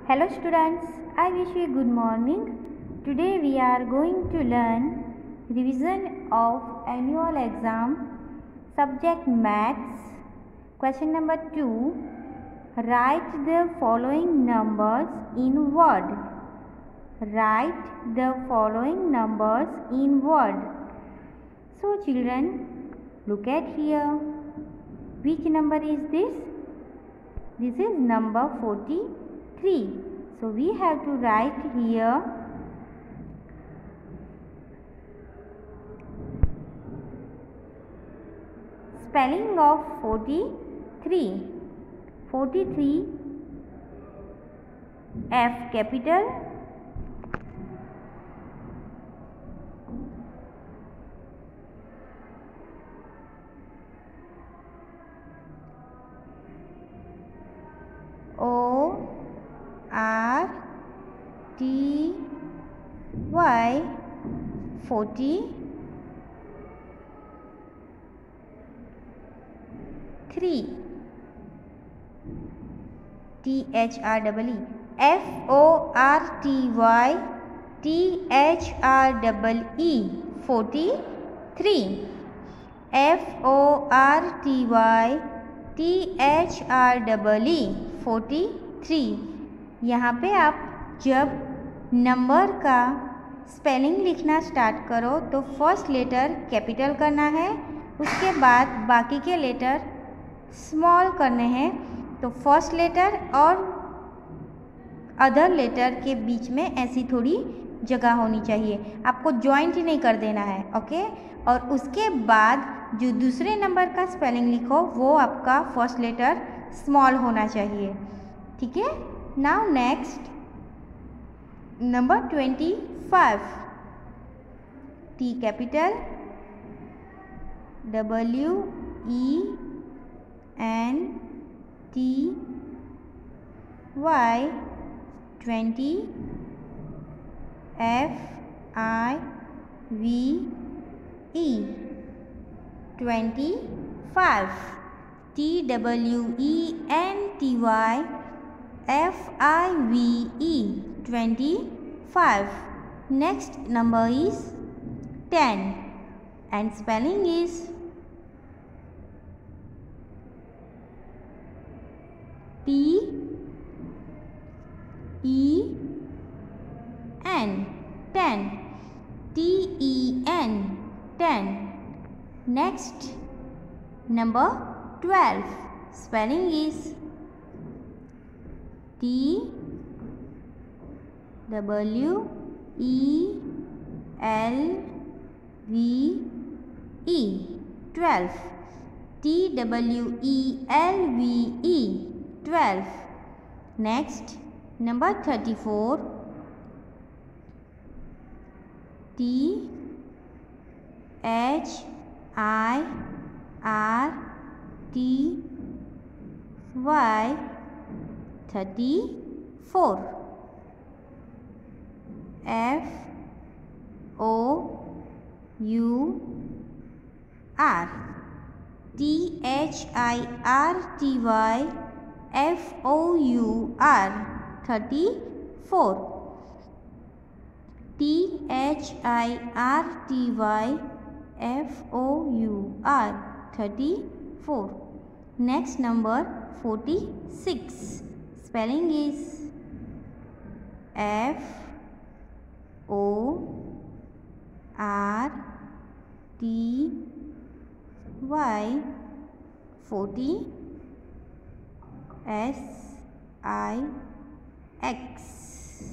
Hello students, I wish you good morning. Today we are going to learn revision of annual exam subject maths. Question number 2. Write the following numbers in word. Write the following numbers in word. So children, look at here. Which number is this? This is number 43. So we have to write here spelling of 43. 43 F capital, O R T Y 43 T H R E E F O R T Y T H R E 43 F O R T Y T H R E 43। यहाँ पे आप जब number का spelling लिखना start करो तो first letter capital करना है, उसके बाद बाकी के लेटर स्मॉल करने हैं। तो फर्स्ट लेटर और अदर लेटर के बीच में ऐसी थोड़ी जगह होनी चाहिए, आपको जॉइंट ही नहीं कर देना है, ओके। और उसके बाद जो दूसरे नंबर का स्पेलिंग लिखो वो आपका फर्स्ट लेटर स्मॉल होना चाहिए, ठीक है। Now next number 25 T capital W E N T Y 20 F I V E 25 T W E N T Y F I V E 25. Next number is 10 and spelling is T E N 10 T E N 10. Next number 12 spelling is T W E L V E 12 T W E L V E 12. Next number 34 T H I R T Y 34 F O U R T H I R T Y F O U R 34 T H I R T Y F O U R 34. Next number 46 spelling is F O R T Y 40 S I X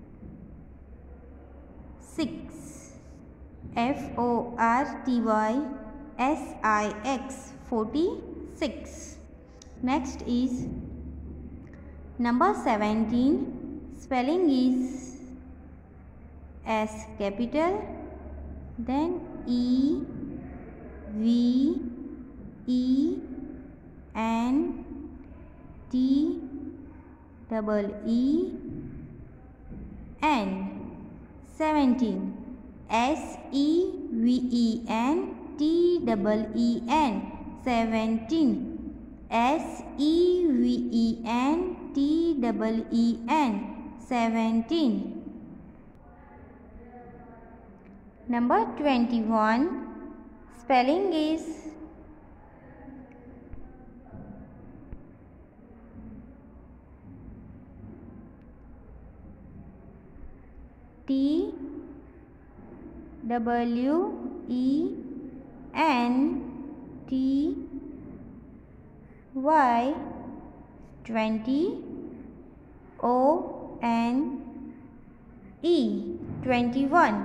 6 F O R T Y S I X 46. Next is number 17 spelling is S capital, then E V E N T E N 17 S E V E N T E N 17 S E V E N T T-E-E-N, 17. Number 21, spelling is T-W-E-N-T-Y, 20, O-N-E, 21.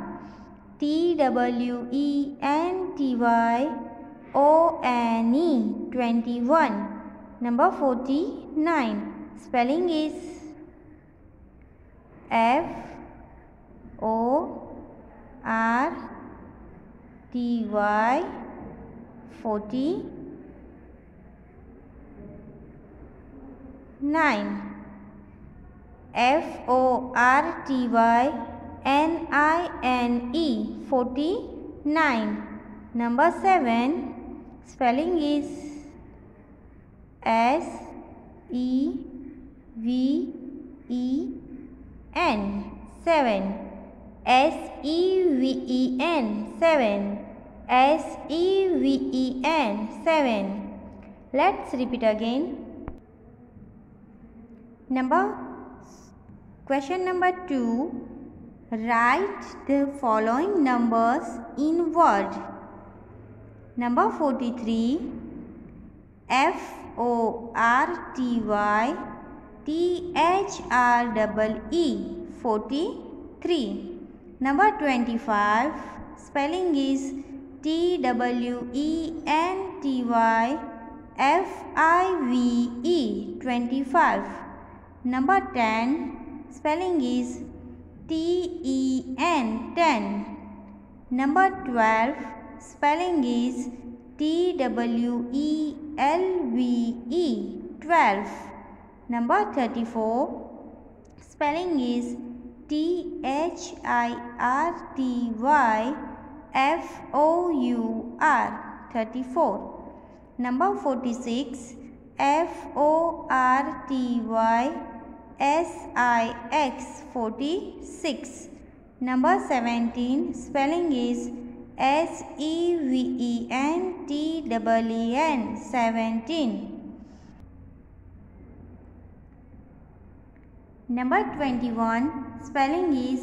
T-W-E-N-T-Y-O-N-E, 21. Number 49, spelling is F-O-R-T-Y, 40, 9. F-O-R-T-Y-N-I-N-E, 49. Number 7, spelling is S-E-V-E-N, 7. S-E-V-E-N, 7. S-E-V-E-N, 7. Let's repeat again. Question number 2. Write the following numbers in word. Number 43. F-O-R-T-Y-T-H-R-E-E, 43. Number 25. Spelling is T-W-E-N-T-Y-F-I-V-E, 25. Number 10. Spelling is T-E-N, 10. Number 12. Spelling is T-W-E-L-V-E, 12. Number 34. Spelling is T-H-I-R-T-Y-F-O-U-R, 34. Number 46. F-O-R-T-Y-S-I-X, 46. Number 17. Spelling is S-E-V-E-N-T-E-E-N, 17. Number 21. Spelling is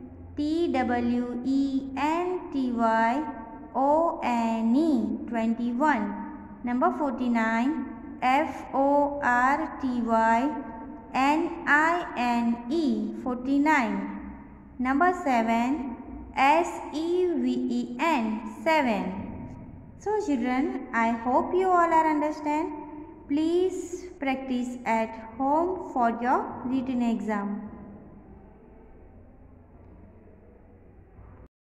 T-W-E-N-T-Y-O-N-E, 21. Number 49. F-O-R-T-Y-N-I-N-E, 49. Number 7. S-E-V-E-N, 7. So children, I hope you all are understand. Please practice at home for your written exam.